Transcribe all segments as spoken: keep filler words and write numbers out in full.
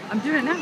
I'm doing it now.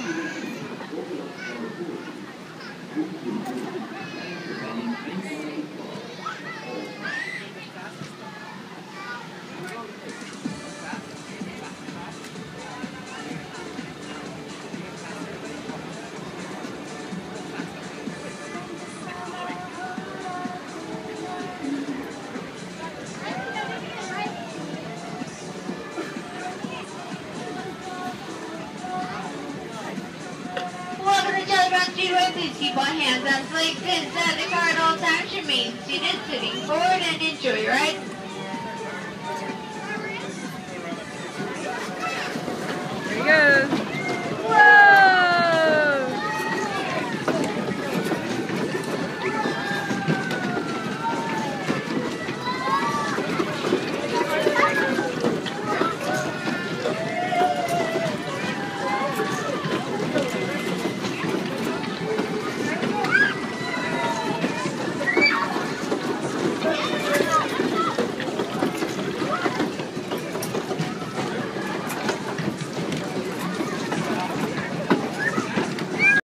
Welcome to Jelly Rock Speedway. Please keep all hands on sleep. Inside the car at all times remain seated, sitting forward, and enjoy your ride.